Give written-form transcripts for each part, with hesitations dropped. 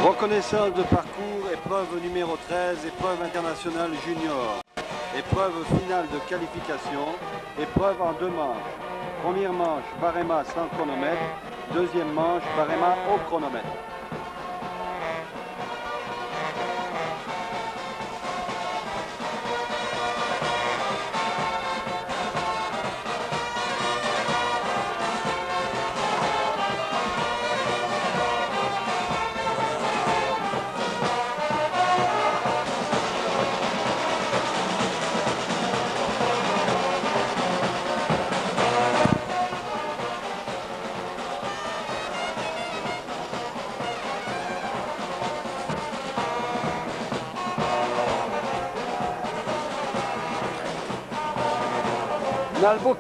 Reconnaissance de parcours, épreuve numéro 13, épreuve internationale junior. Épreuve finale de qualification, épreuve en 2 manches. Première manche, barema sans chronomètre. Deuxième manche, barema au chronomètre. Nalbook.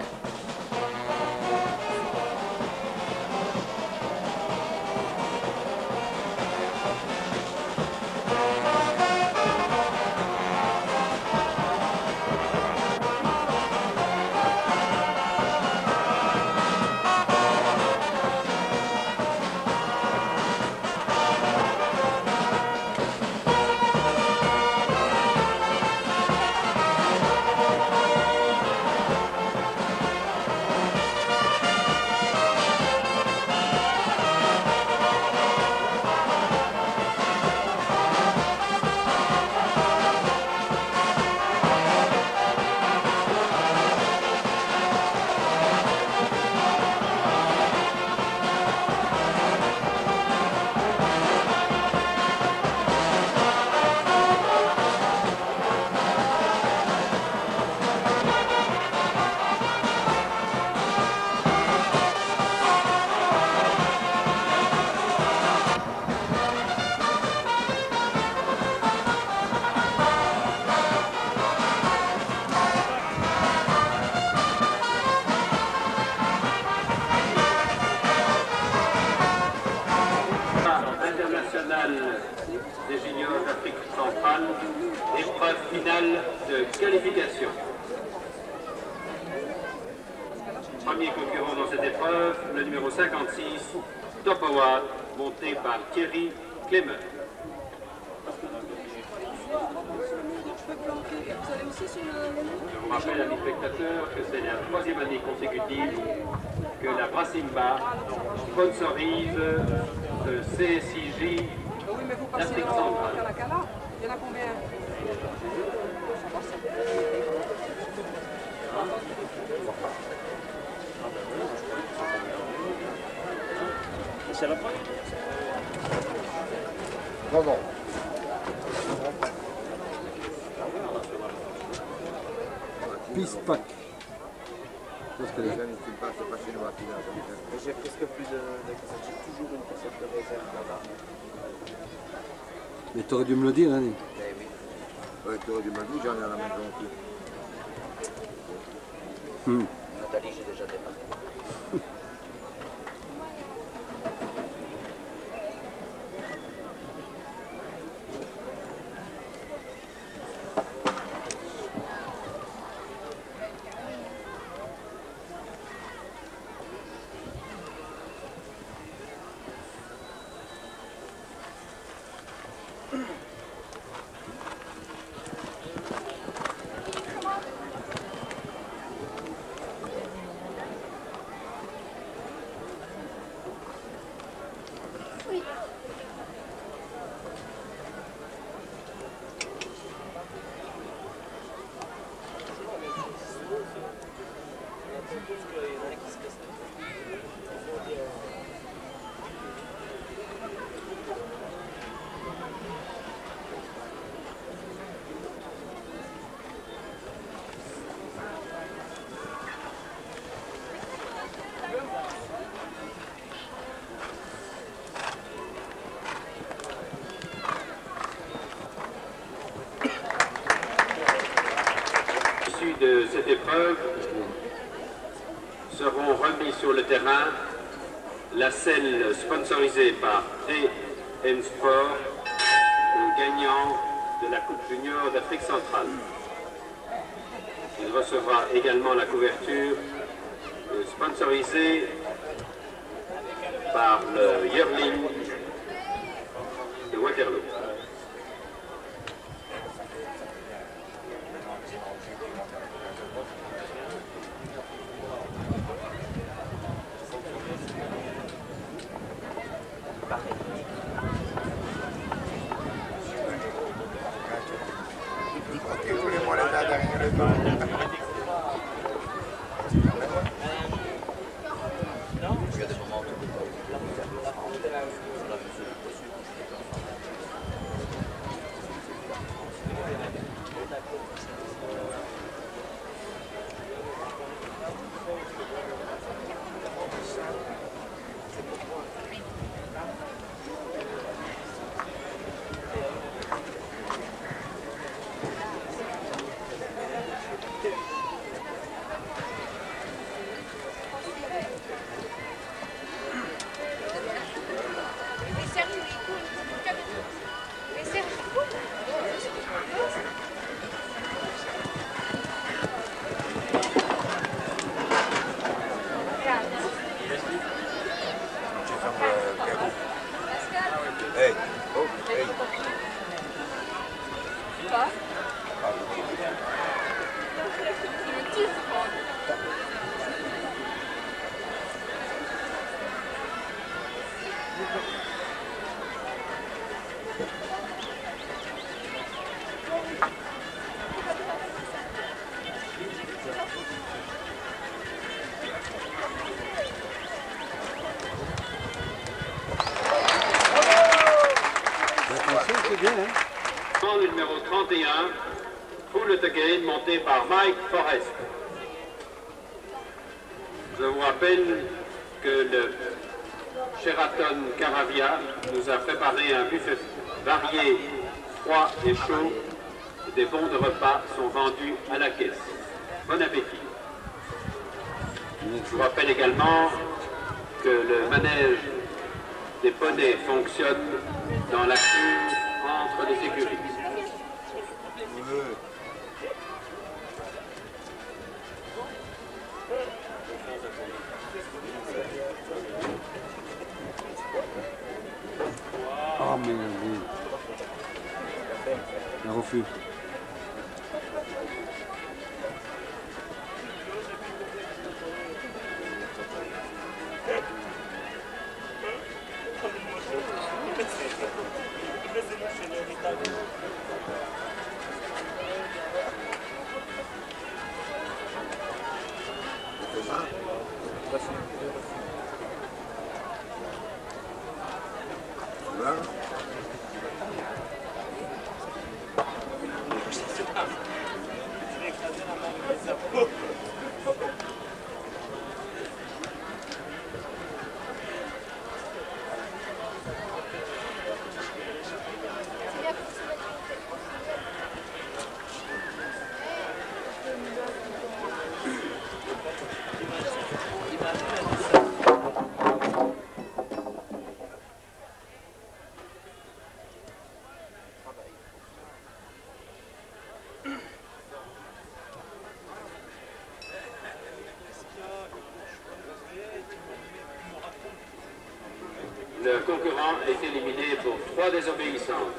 Des juniors d'Afrique centrale, épreuve finale de qualification. Premier concurrent dans cette épreuve, le numéro 56, Topawa, monté par Thierry Clément. Je vous rappelle, amis spectateurs, que c'est la 3e année consécutive que la Brassimba sponsorise le CSIJ d'Afrique centrale. Il y en a combien? C'est la première. Bravo. Peace pack. Parce que les gens ne filment pas, c'est pas chez nous à Pinard. J'ai presque plus de j'ai toujours une cassette de réserve là-bas. Mais t'aurais dû me le dire, hein. Eh oui. Ouais, t'aurais dû me le dire, j'en ai à la maison aussi. Nathalie, j'ai déjà démarré. De cette épreuve seront remis sur le terrain la selle sponsorisée par TN Sport au gagnant de la Coupe Junior d'Afrique centrale. Il recevra également la couverture sponsorisée par le Yearling de Tous les mois là derrière le dos. Il y a des moments où hey, oh, hey. Quoi? C'est bien, hein? Le numéro 31, Full It Again, monté par Mike Forrest. Je vous rappelle que le Sheraton Caravia nous a préparé un buffet varié, froid et chaud. Des bons de repas sont vendus à la caisse. Bon appétit. Je vous rappelle également que le manège des poneys fonctionne dans la cour entre les écuries. Oh merde, un refus. Le concurrent est éliminé pour 3 désobéissances.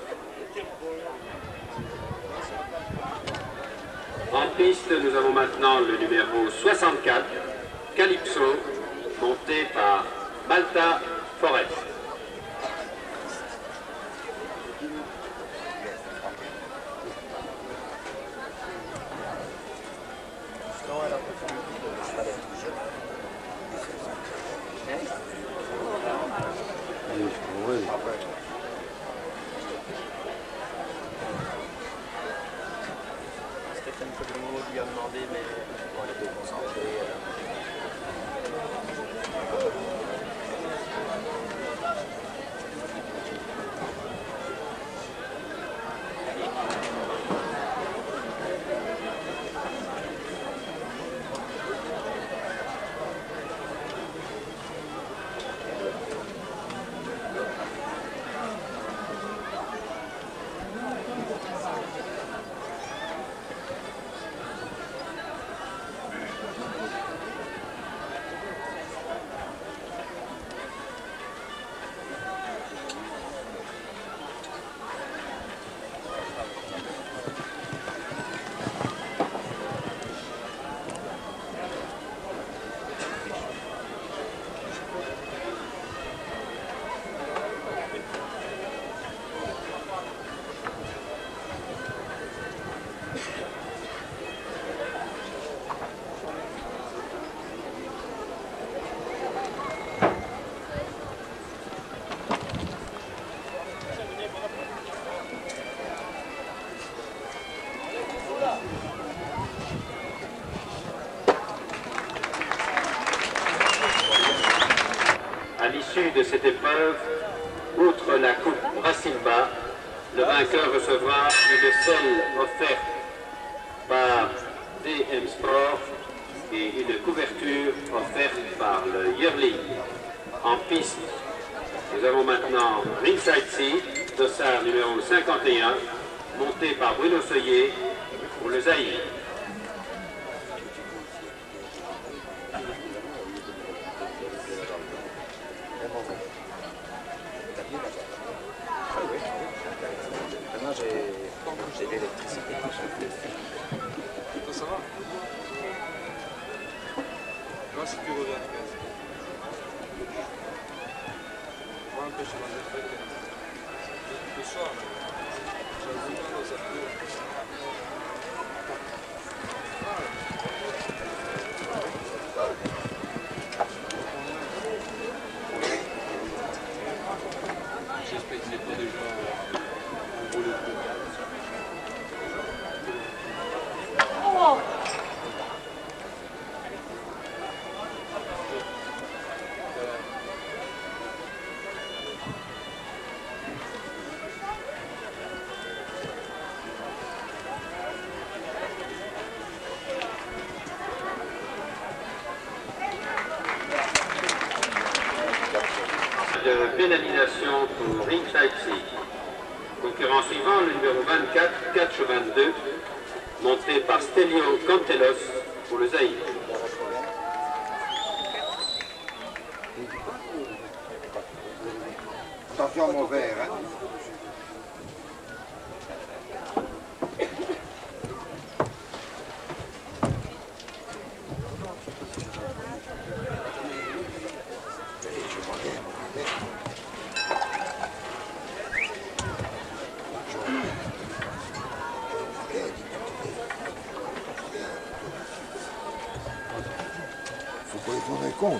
En piste, nous avons maintenant le numéro 64, Calypso, monté par Malta Forest. Stéphane Codreau lui a demandé, mais on était concentré. épreuve, outre la coupe Brassilba, le vainqueur recevra une selle offerte par DM Sport et une couverture offerte par le Yearling. En piste, nous avons maintenant Ringside Seat, dossard numéro 51, monté par Bruno Seuillet pour le Zaïre. Maintenant j'ai l'électricité. Ça va? Moi si tu reviens. On va empêcher ma défaite. Le soir, j'ai un peu dans cette cour. J'espère qu'il n'est pas déjà au bout de tout. De pénalisation pour Ringside Seat. Concurrent suivant, le numéro 24, Catch 22, monté par Stelio Cantelos pour le Zaïre. Attention à mon verre, hein. Faut pas les prendre compte.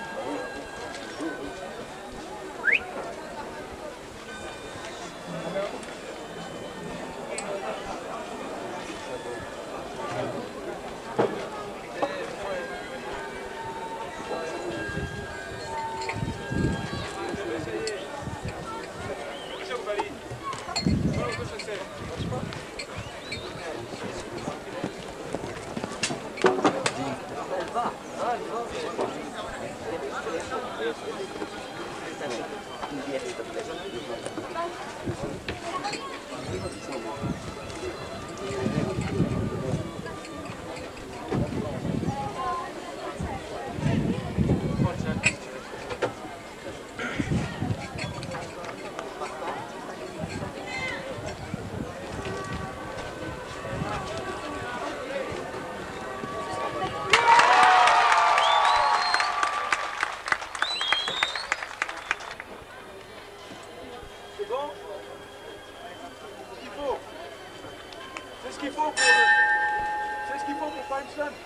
C'est ce qu'il faut pour faire une slam.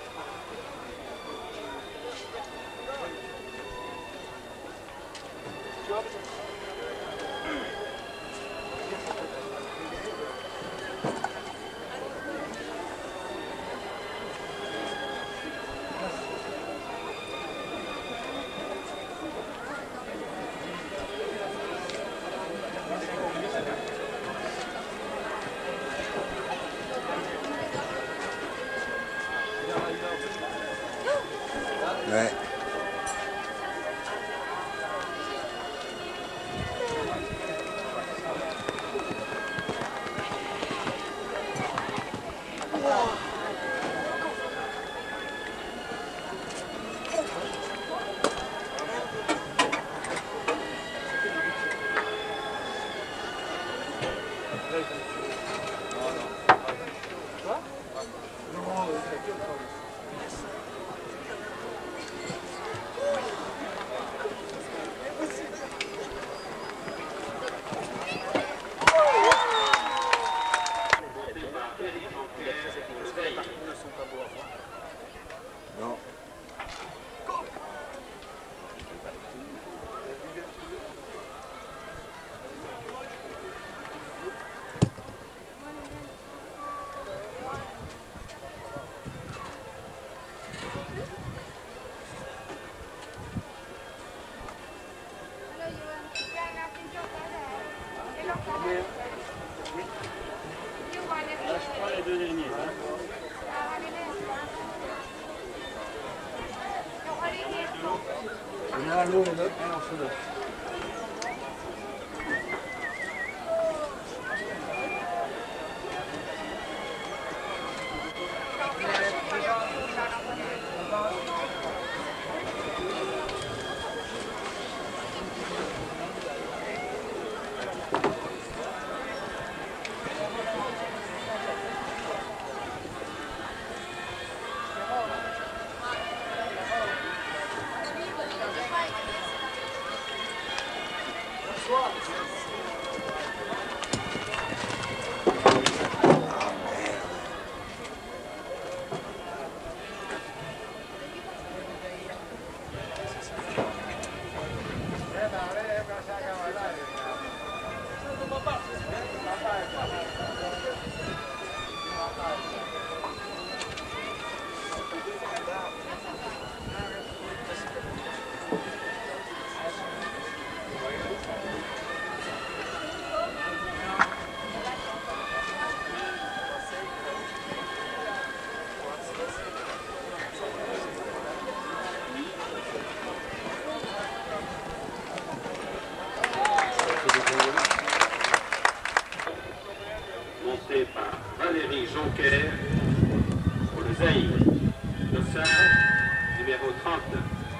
Ouais. Non. Là, je prends les deux derniers. Hein. Il y en a un l'eau, les autres. Un en dessous de. Monté par Valérie Jonquer pour le Zaïre. Dossard, numéro 39.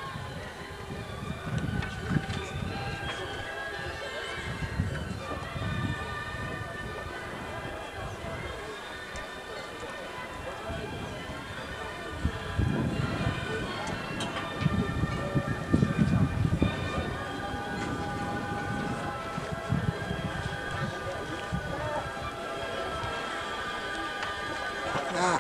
Ah.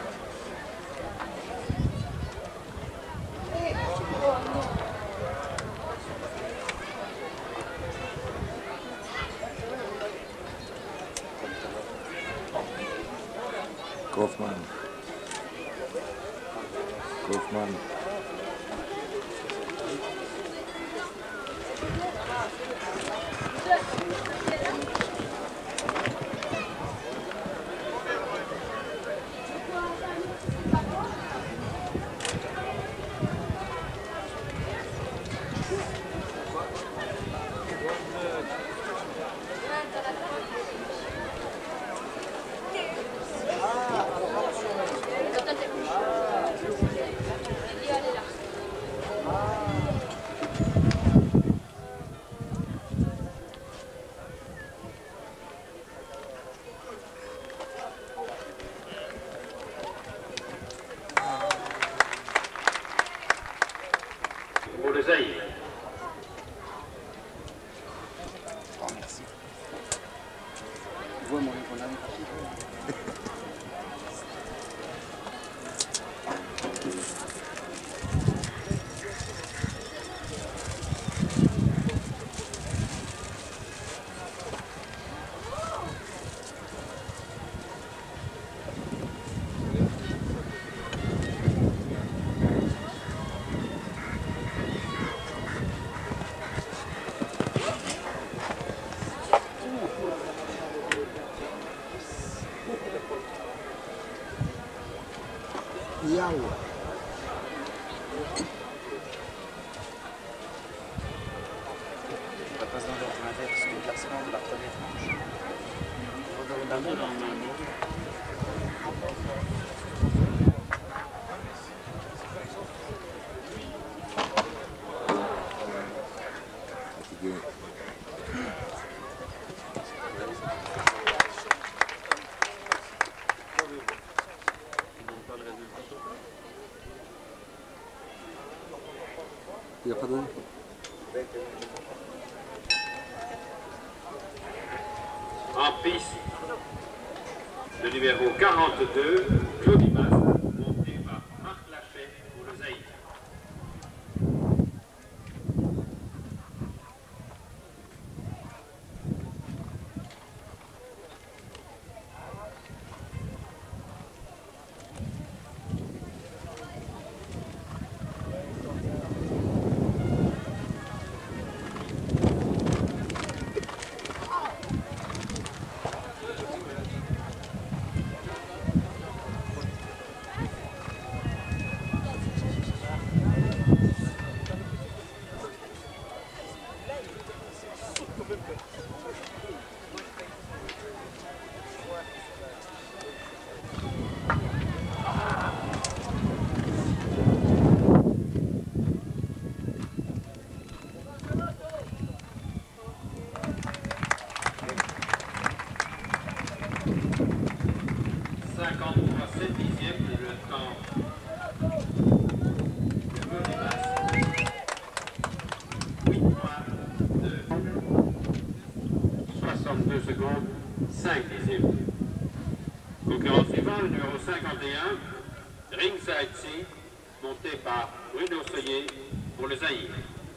Kaufmann. Kaufmann. Pour le Zaïre. Oh, merci. Tu vois mon économie. Yao. La passe dans l'ordinateur, c'est le classement de la première manche. Fatigué. Il n'y a pas de... En piste, le numéro 42, Claude Mas, monté par Marc Lachet pour le Zaïre. 53,7 dixièmes, le temps des masses. 8,2. 62 secondes, 5 dixièmes. Concurrent suivant, le numéro 51, Ringside Sea, monté par Bruno Soyer pour le Zaïre.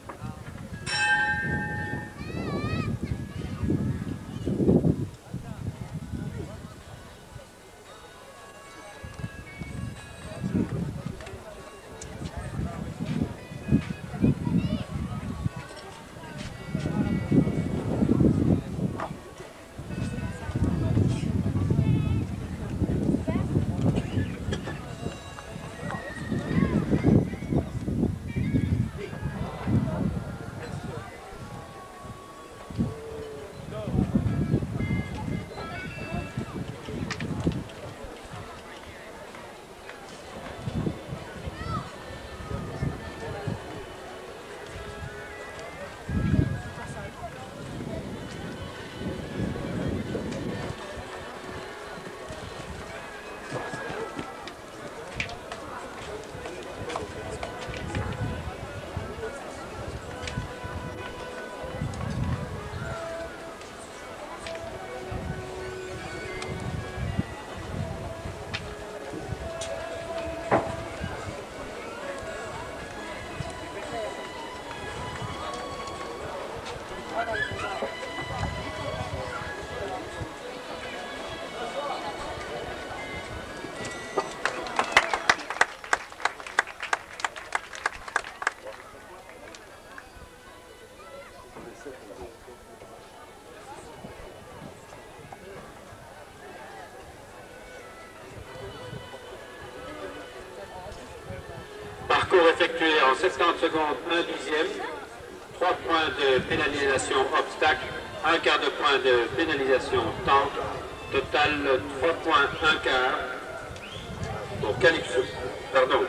Parcours effectué en 70 secondes, 1 dixième, 3 points de pénalisation obstacle, 1 quart de point de pénalisation temps, total 3 points, 1 quart pour Calypso. Pardon.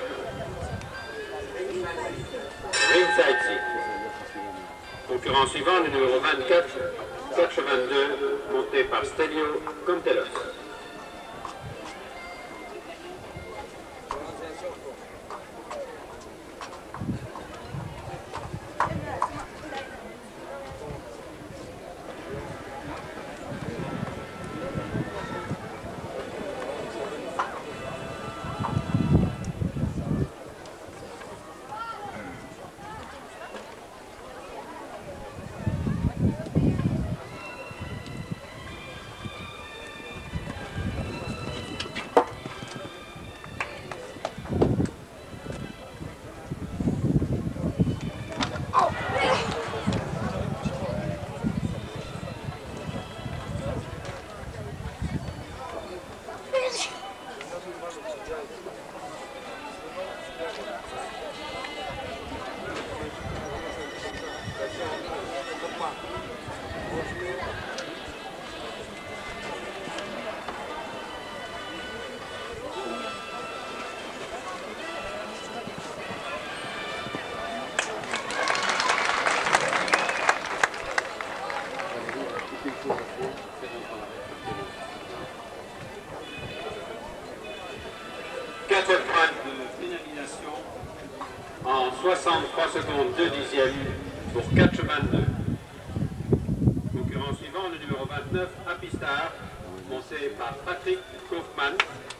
Ringside Sea. Concurrent suivant, le numéro 24, 422, monté par Stelio Contelos. En 63 secondes 2 dixièmes pour 4,22. Concurrent suivant, le numéro 29, Happy Star, monté par Patrick Kaufmann.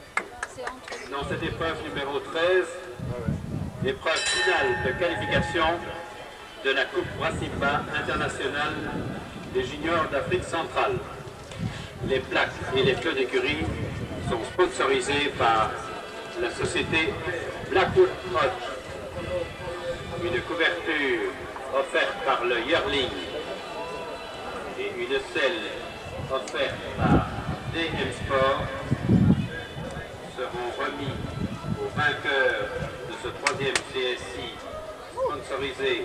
Dans cette épreuve numéro 13, épreuve finale de qualification de la Coupe Brassimba internationale des juniors d'Afrique centrale. Les plaques et les feux d'écurie sont sponsorisés par la société Blackwood Hodge. Une couverture offerte par le Yearling et une selle offerte par DM Sport seront remis aux vainqueurs de ce troisième CSI sponsorisé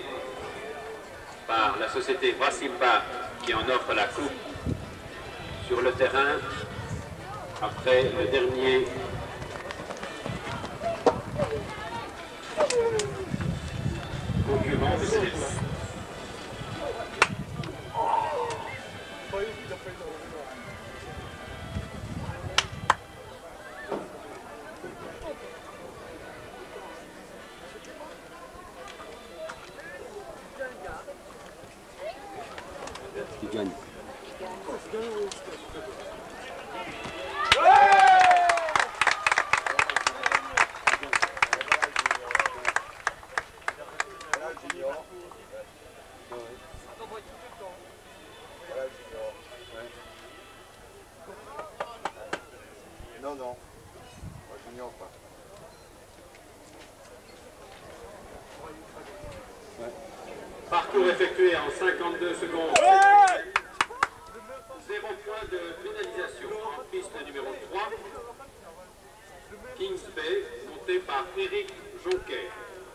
par la société Brassimba qui en offre la coupe sur le terrain après le dernier concurrent de cette épreuve. Non, non. Moi, junior pas. Parcours effectué en 52 secondes. 0 point de pénalisation en piste numéro 3. Kings Bay, monté par Éric Jonquet.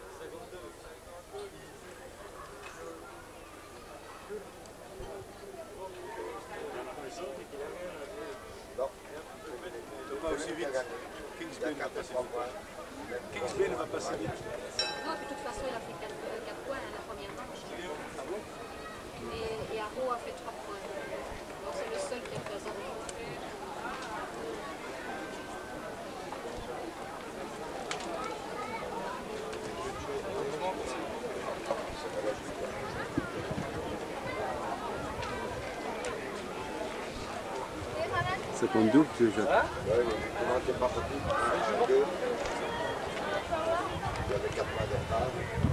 Pas aussi vite. Kingsbury va passer vite. Kingsbury va passer vite. Non, de toute façon, il a fait 4 points à la première manche. Et Arro a fait 3 points. Donc c'est le seul qui a fait 0. C'est ton double que je... Ouais, comment t'es pas petit? Il y avait 4 mois de retard.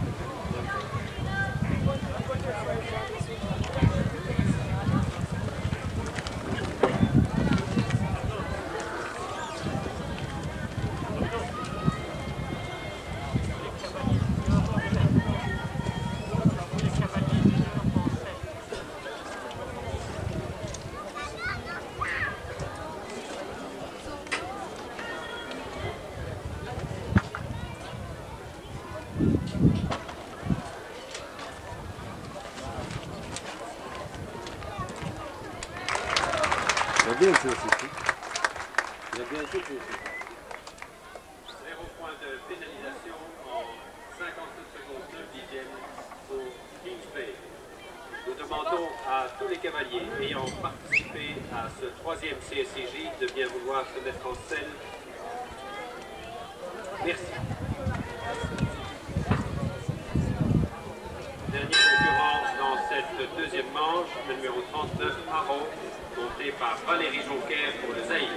Il a bien été aussi. Il a bien été fait. 0 point de pénalisation en 57 secondes 9 dixièmes pour Kings Bay. Nous demandons à tous les cavaliers ayant participé à ce 3e CSCJ de bien vouloir se mettre en scène. Merci. Dernier concurrent dans cette deuxième manche, le numéro 39, Arro, monté par Valérie Jonquet pour le Zaïre.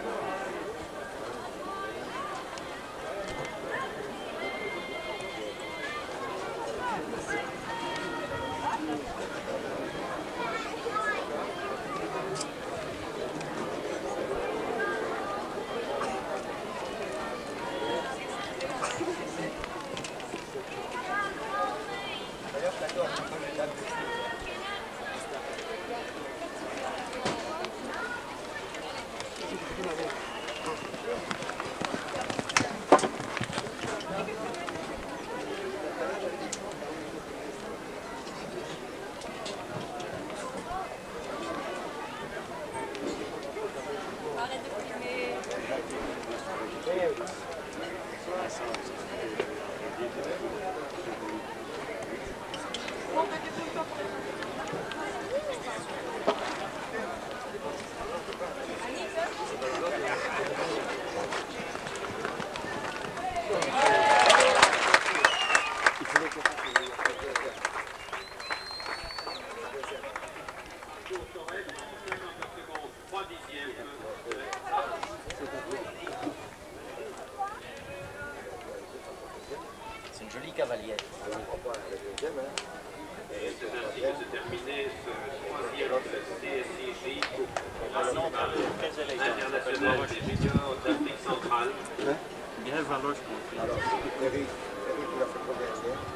Arrête de filmer. C'est une jolie cavalière. Et c'est ainsi que se terminait ce 3e CSCJ international des juniors d'Afrique centrale. Alors, Eric, il a fait combien de temps?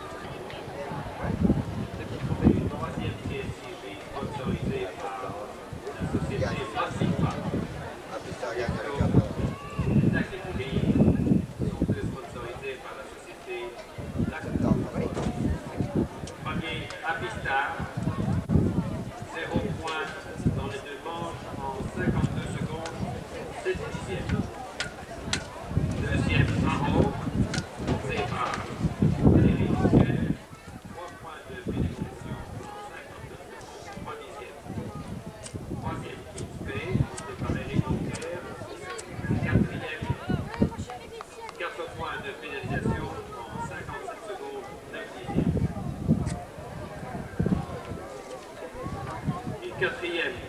Le 3e CSCJ sponsorisé par la société Massifa. Ah, puis ça gagne avec 4 ans. Les activités sont deux sponsorisées par la société Lacta. Premier Apistar, 0 point dans les deux manches en 52 secondes, 7 dixièmes. Deuxième Arro, c'est par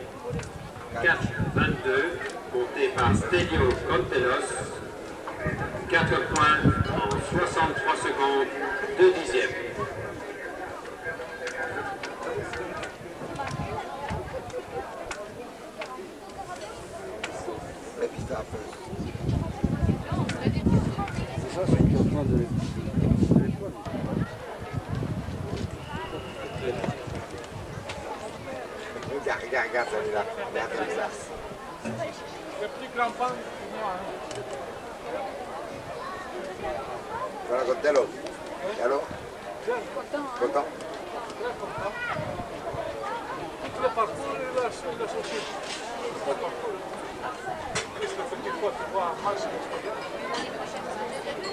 4,22, monté par Stelio Contelos. 4 points en 63 secondes, 2 dixièmes. C'est ça, c'est qui est en train de... Regarde celui-là. Regarde celui-là. Le plus grand pan pour moi. Voilà, Contello. Et alors? Content? Très content. Tout le parcours, il a sorti. Tout le parcours. Qu'est-ce que tu peux voir Max d'expérience?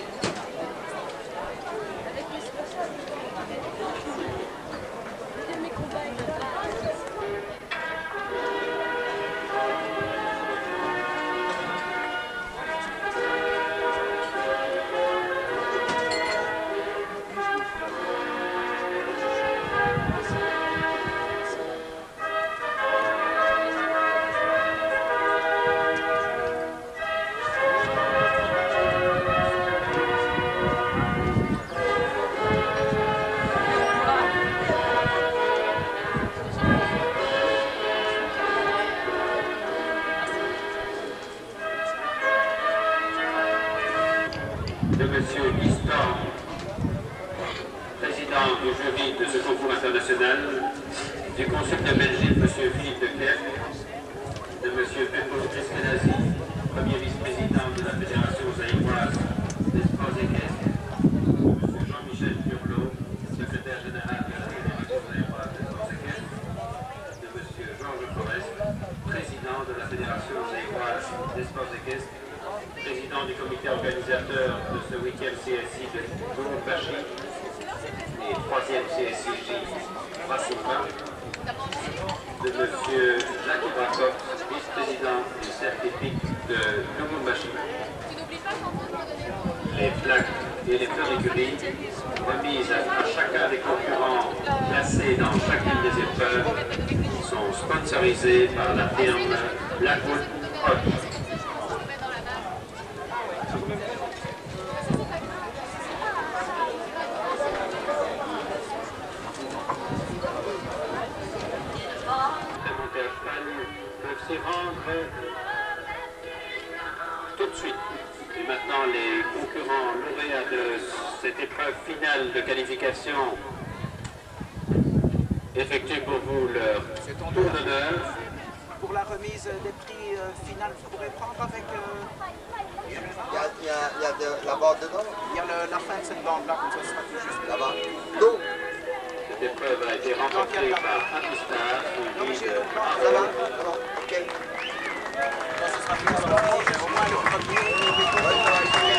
De M. Liston, président du jury de ce concours international, du consul de Belgique, M. Philippe de Kerk, de M. Peppo Eskenazi, premier vice-président de la Fédération zaïroise des sports équestres, M. Jean-Michel Turlot, secrétaire général de la Fédération zaïroise des sports équestres, de M. Georges Forest, président de la Fédération zaïroise des sports équestres, président du comité organisateur de ce 8e CSI de Lubumbashi et 3e CSIJ Rassimba, de M. Jacques Ibrakov, vice-président du cercle épique de Lubumbashi. Les plaques et les fleurigueries remises à chacun des concurrents classés dans chacune des épreuves sont sponsorisées par la firme Blackwood Hodge. Peuvent s'y rendre tout de suite. Et maintenant, les concurrents lauréats de cette épreuve finale de qualification effectuent pour vous leur tour d'honneur. Pour la remise des prix finales, vous pourrez prendre avec... Il y a de la barre dedans? Il y a la fin de cette bande-là, comme ça sera tout juste Là-bas. D'où? Cette épreuve a été remportée par Apistar, suivi de Ça va? Ok. Ça, ce sera plus au moins le premier.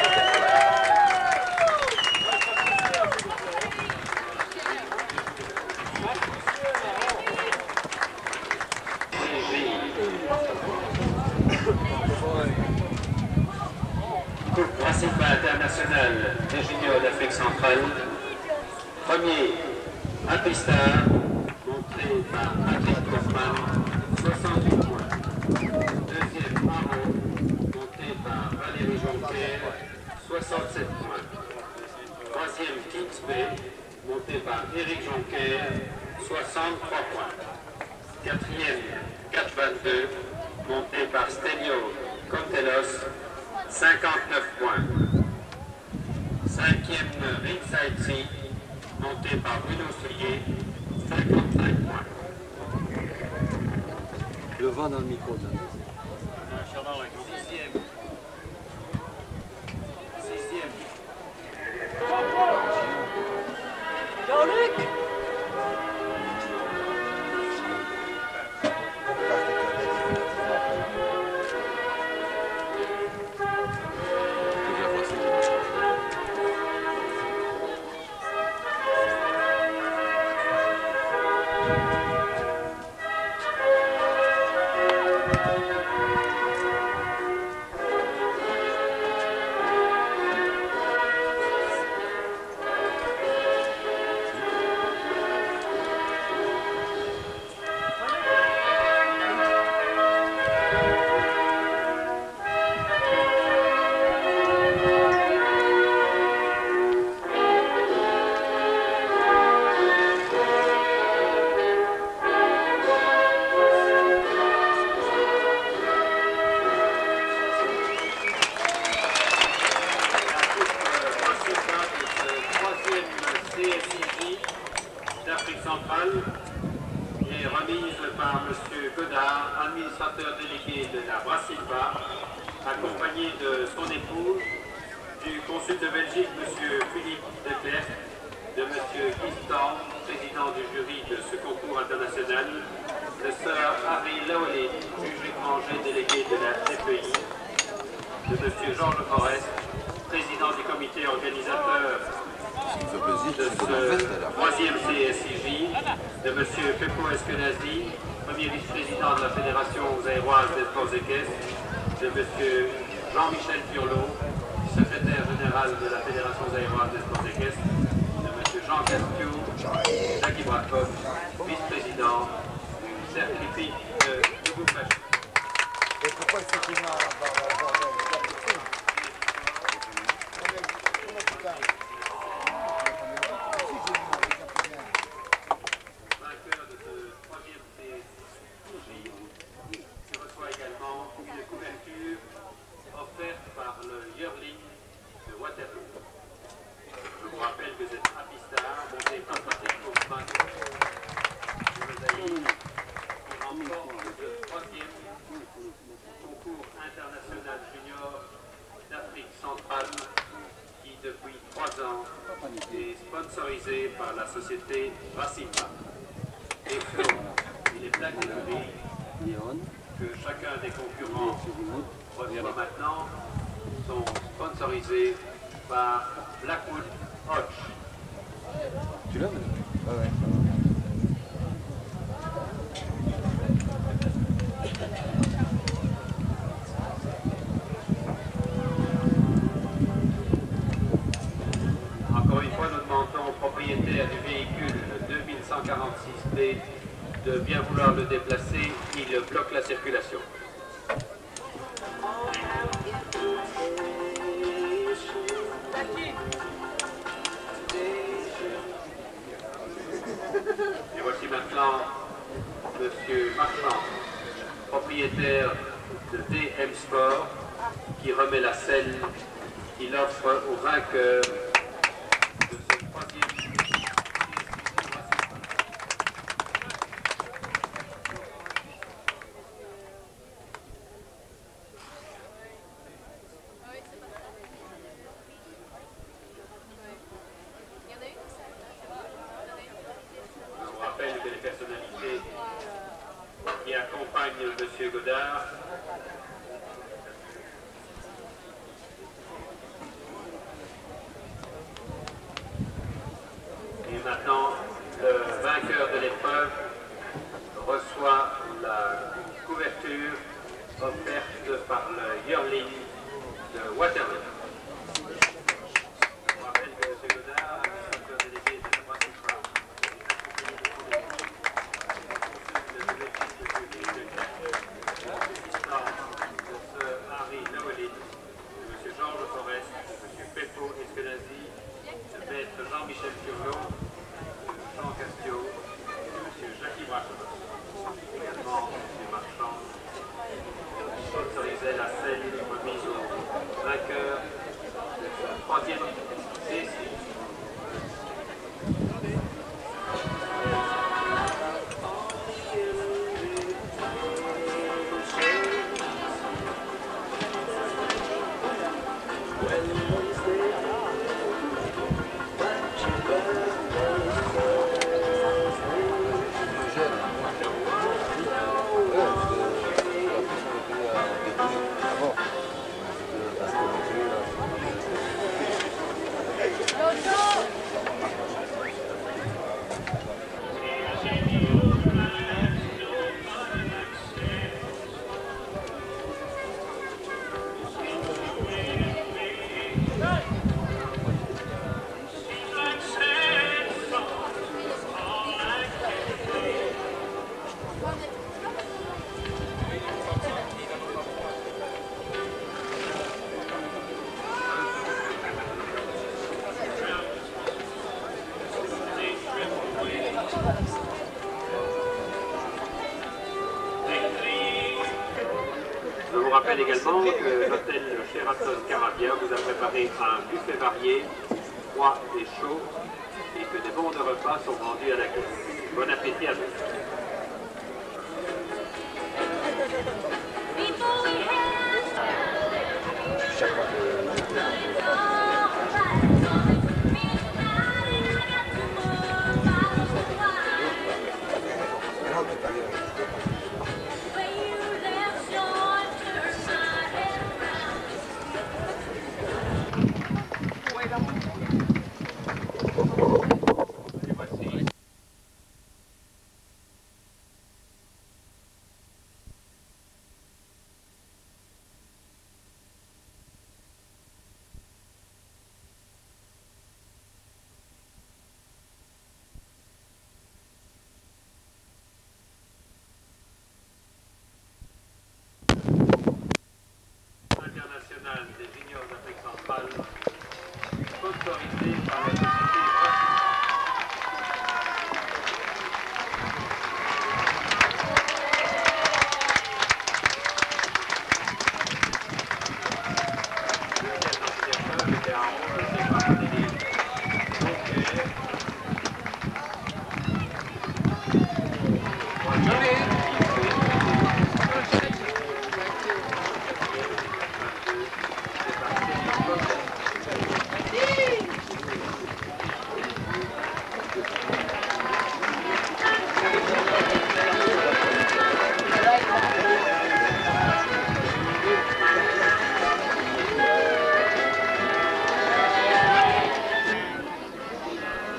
Coupe principale internationale des juniors d'Afrique centrale. Premier, Apistar, montré par Patrick Kaufmann, 68 points. Deuxième, Haro, monté par Valérie Jonker, 67 points. Troisième, Kingsway, monté par Eric Jonker, 63 points. Quatrième, 4,22, monté par Stelio Contelos, 59 points. Cinquième, Ringside Sea, monté par Bruno Soulier, 55 points. Le vent dans le micro. Là. Sixième. Jean-Luc! l'administrateur délégué de la Brassilva, accompagné de son épouse, du consul de Belgique, M. Philippe Declercq, de M. Kistan, président du jury de ce concours international, de Sir Harry Lawley, juge étranger délégué de la FEI, de M. Georges Forest, président du comité organisateur de ce troisième CSIJ, de M. Peppo Eskenazi, premier vice-président de la Fédération zaïroise des sports équestres, de M. Jean-Michel Turlot, secrétaire général de la Fédération zaïroise des sports équestres, de M. Jean Castiou, Jacques Ibrakov, vice-président du cercle hippique de Lubumbashi. Et pourquoi il faut qu'il y ait un bordel? Vainqueur de ce troisième CSIJ, qui reçoit également une couverture offerte par le Yearling de Waterloo. Je vous rappelle que cette Apistar, montée par Patrick Kaufmann de Mosaïque, qui remporte le troisième concours international junior d'Afrique centrale, qui depuis 3 ans est sponsorisé par la société Brassilva. Et il est bien écrit que chacun des concurrents reçoit maintenant sont sponsorisés par Blackwood Hodge. Tu l'as? Ouais. Encore une fois, nous demandons au propriétaire du véhicule 2146D de bien vouloir le déplacer. Il bloque la circulation. Et voici maintenant M. Marchand, propriétaire de DM Sport, qui remet la selle qu'il offre au vainqueur de ce troisième. Je vous rappelle que les personnalités qui accompagnent M. Godard et maintenant le vainqueur de l'épreuve reçoit la couverture offerte par le Yearling de Waterloo. Je vous rappelle que M. Godard, administrateur délégué de la Brassilva, de Sir Harry Lawley, de M. Georges Forest, de M. Peppo Eskenazi, de maître Jean-Michel Turlot, de Jean Castiot, de M. Jacques Ibrakov. Également, M. Marchand sponsorisait la selle remise au vainqueur de ce troisième CSI. Je vous rappelle également que l'hôtel Sheraton Caribbean vous a préparé un buffet varié, froid et chaud, et que des bons de repas sont vendus à la caisse. Bon appétit à tous.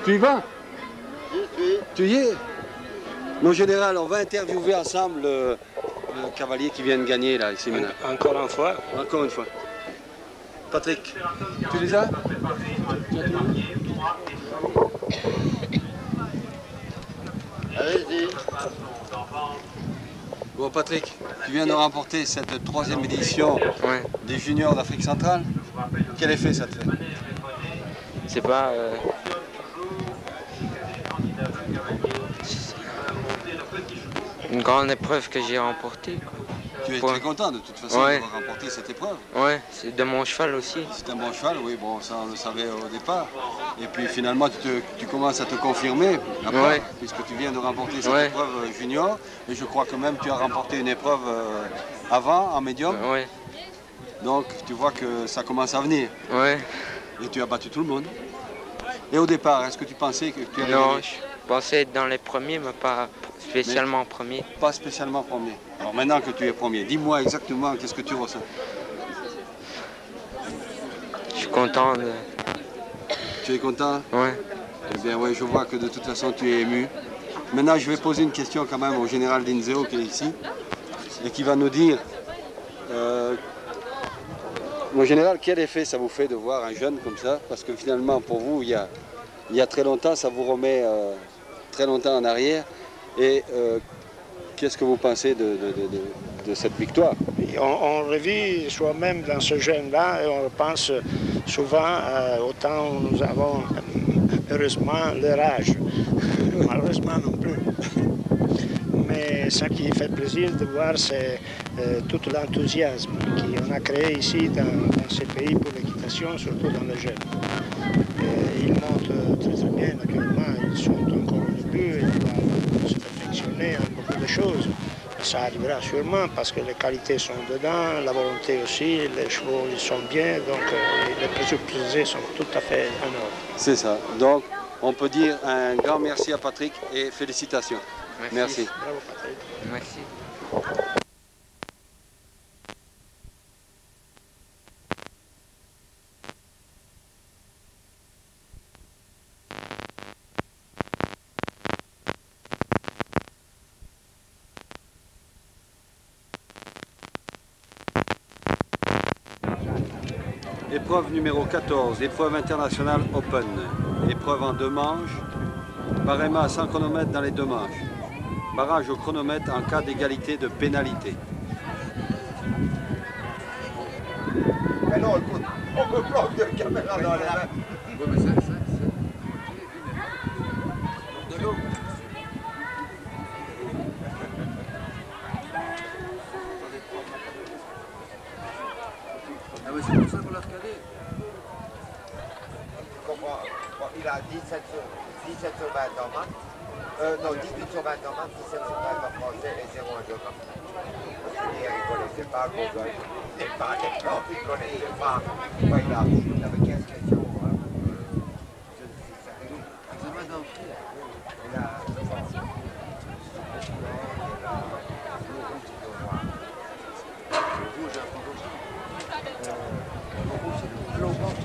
Tu y vas? Tu y es? Mon général, on va interviewer ensemble le cavalier qui vient de gagner là, ici maintenant. Encore une fois. Encore une fois. Patrick, tu les as? Allez-y. Bon Patrick, tu viens de remporter cette 3e édition des juniors d'Afrique centrale. Quel effet ça te fait? C'est pas... une grande épreuve que j'ai remportée. Tu es très content de toute façon d'avoir remporté cette épreuve. Ouais, c'est de mon cheval aussi. C'est un bon cheval, oui, bon, ça on le savait au départ. Et puis finalement, tu commences à te confirmer, après, puisque tu viens de remporter cette épreuve junior. Et je crois que même tu as remporté une épreuve avant, en médium. Donc tu vois que ça commence à venir. Et tu as battu tout le monde. Et au départ, est-ce que tu pensais que tu allais gagner? Non, je pensais être dans les premiers, mais pas spécialement premier. Pas spécialement premier. Alors maintenant que tu es premier, dis-moi exactement qu'est-ce que tu ressens. Je suis content de... Tu es content? Ouais. Eh bien oui, je vois que de toute façon tu es ému. Maintenant je vais poser une question quand même au général Dinzeo qui est ici et qui va nous dire, mon général, quel effet ça vous fait de voir un jeune comme ça? Parce que finalement pour vous, il y a très longtemps, ça vous remet très longtemps en arrière. Et qu'est-ce que vous pensez de cette victoire? On revit soi-même dans ce jeune-là et on repense souvent au temps où nous avons heureusement leur âge. Malheureusement non plus. Mais ce qui fait plaisir de voir, c'est tout l'enthousiasme qu'on a créé ici dans ces pays pour l'équitation, surtout dans les jeunes. Ils montent très très bien, naturellement, ils sont encore au début, ils doivent se perfectionner en beaucoup de choses. Ça arrivera sûrement parce que les qualités sont dedans, la volonté aussi, les chevaux ils sont bien, donc les présupposés sont tout à fait en ordre. C'est ça. Donc on peut dire un grand merci à Patrick et félicitations. Merci. Bravo Patrick. Merci. Épreuve numéro 14, épreuve internationale Open. Épreuve en 2 manches, barème à 100 chronomètres dans les 2 manches. Barrage au chronomètre en cas d'égalité de pénalité. Mais non, écoute, on me bloque de caméra dans les mains. Oui, mais c'est de l'eau. Ah oui, c'est pour ça qu'on l'a regardé. Je comprends. Bon, il a 17 sur 20 en maths. Non, 18 sur 20 en maths, 17 sur 20 en français et 0 en géographie. Et il ne connaissait pas Google. Il n'est pas les profs, il ne connaissait pas. Enfin, il avait 15 questions. Examen d'entrée. Et là, je pense. Le rouge, à prendre aussi. Le rouge, c'est le bleu blanc.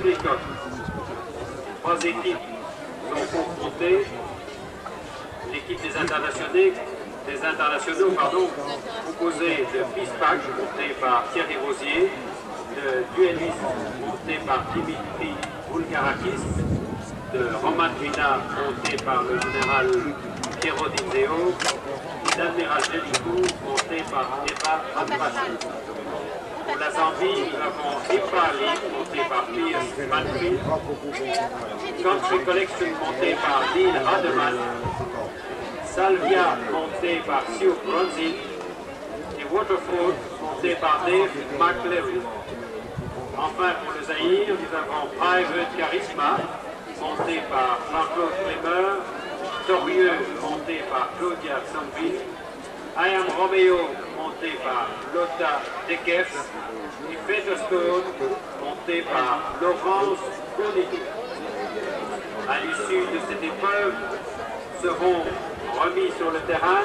agricole. Trois équipes sont confrontées. L'équipe des internationaux, composée de Pispac, monté par Thierry Rosier, de Duelis, monté par Dimitri Boulgarakis, de Roman Vina, monté par le général Piero Dizeo, et d'Admiral Jellicourt, monté par Eva Andrassi. Pour la Zambie, nous avons Epali, monté par Pierce Manfred, Country Collection, monté par Neil Hademan, Salvia, monté par Sue Bronzin, et Waterford, monté par Dave McLeary. Enfin, pour le Zaïre, nous avons Private Charisma, monté par Jean-Claude Kremer, Torieux, monté par Claudia Sanville, I Am Romeo, monté par Lotta Dekef, et Featherstone, monté par Laurence Bonnetou. À l'issue de cette épreuve, seront remis sur le terrain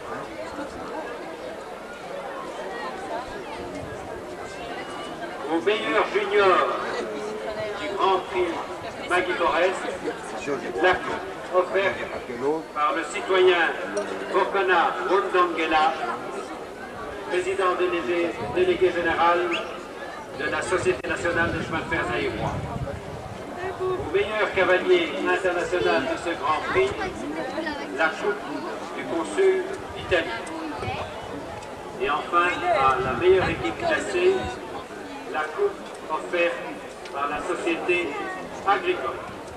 aux meilleurs juniors du Grand Prix Maggie Forest, la coupe offerte par le citoyen Bokana Rondangela, président délégué général de la Société nationale de chemin de fer zaïrois. Au meilleur cavalier international de ce Grand Prix, la coupe du consul d'Italie. Et enfin, à la meilleure équipe classée, la coupe offerte par la Société agricole.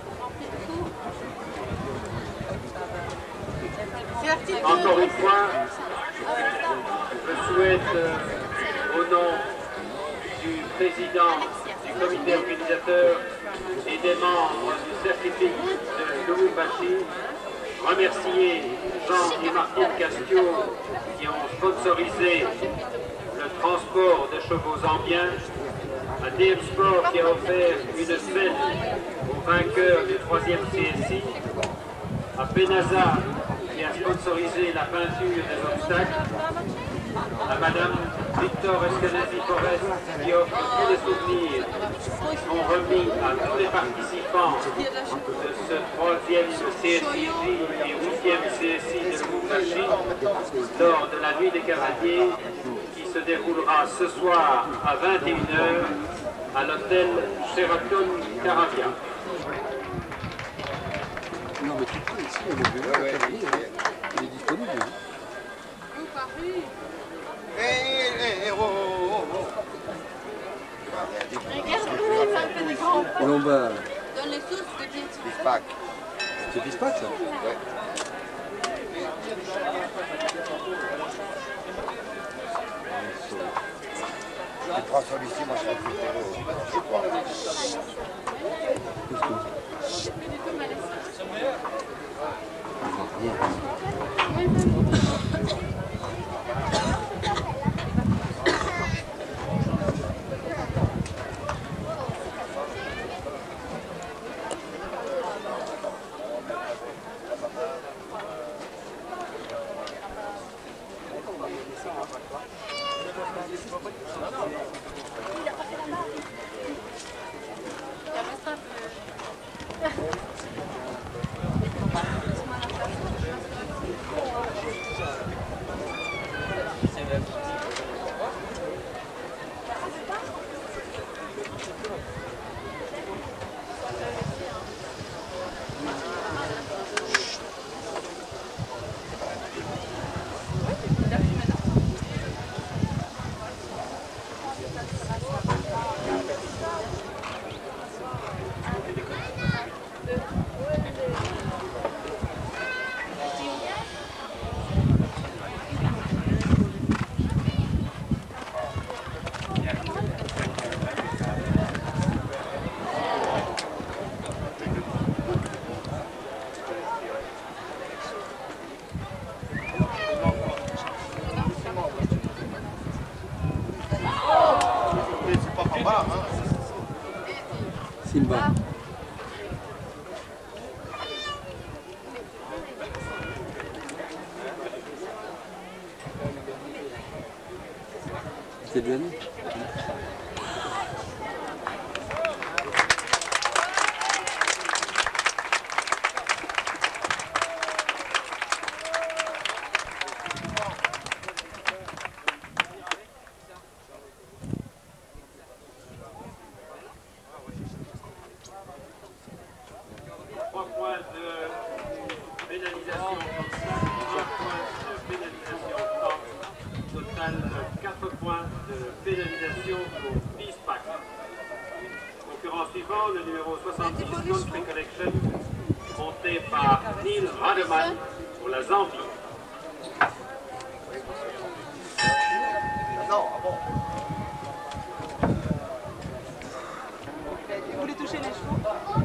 Encore une fois, je souhaite, au nom du président du comité organisateur et des membres du certificat de Lubumbashi, remercier Jean et Martine Castio qui ont sponsorisé le transport de chevaux zambiens, à DM Sport qui a offert une selle aux vainqueurs du 3e CSI, à Penaza qui a sponsorisé la peinture des obstacles, à Madame Victor Eskenazi-Forest qui offre tous les souvenirs qui sont remis à tous les participants de ce 3e CSI et 8e CSI de Lubumbashi lors de la nuit des cavaliers qui se déroulera ce soir à 21h à l'hôtel Sheraton Caravia. Non mais tu peux ici, on est venu, il est disponible. Regarde-nous, ça me fait des grands pas. Lombard. Donne les sous, c'est bien. Pispac. C'est Pispac ça? Ouais. Tu prends celui-ci, moi je prends Simba. C'est bien. qualification pour 10 packs. Concurrent suivant, le numéro 70 Country Collection, monté par Neil Rademan pour la Zambie. Vous voulez toucher les chevaux?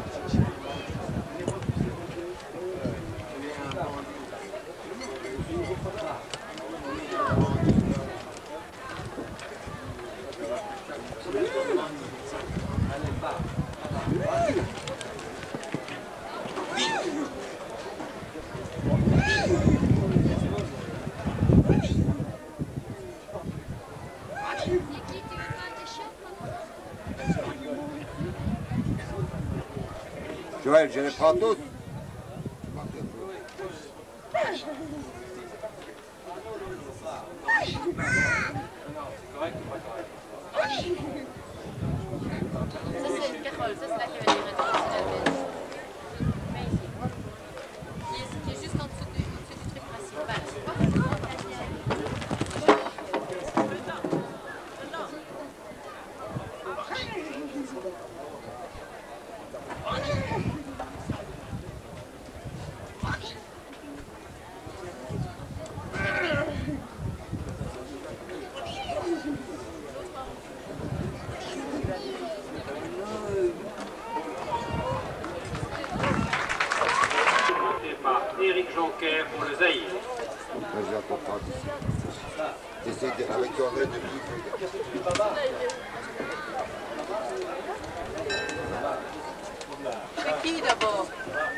Joël, je les prends toutes. Ça, c'est une Carole, ça, c'est la qui avait des rétros, mais ici. Qui est juste en dessous du truc principal. Éric Jonquer pour le Zaïre. Avec ton aide de C'est qui d'abord?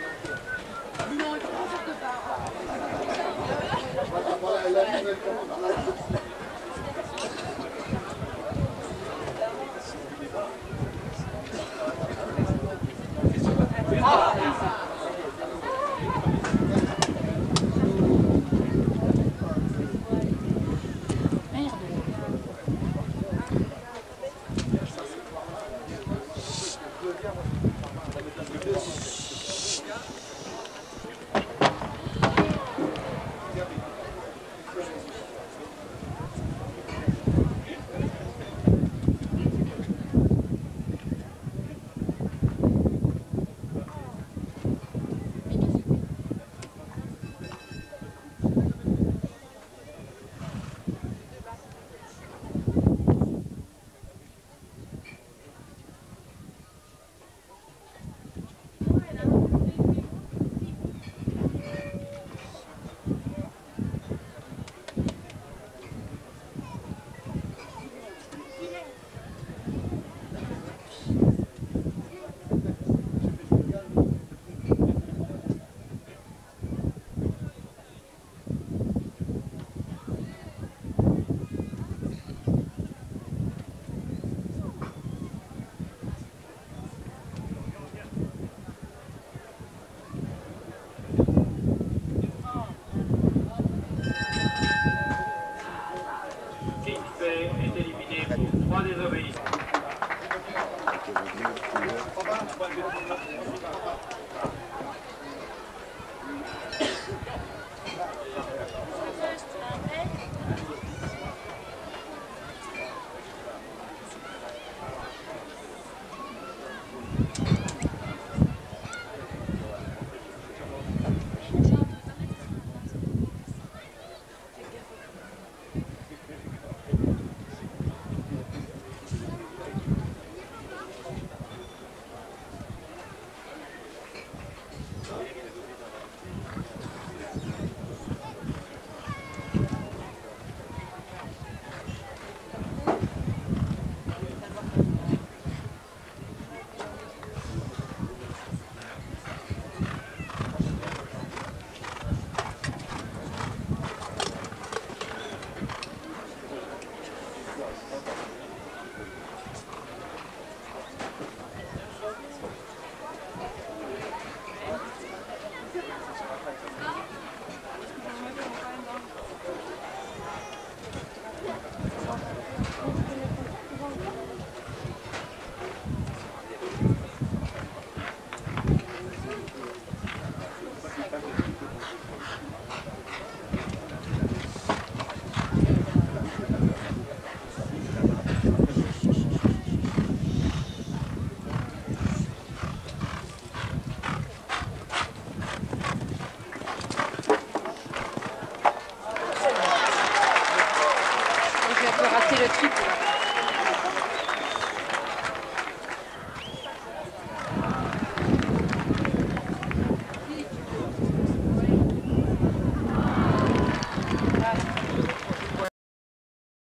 Est éliminé pour 3 désobéissances.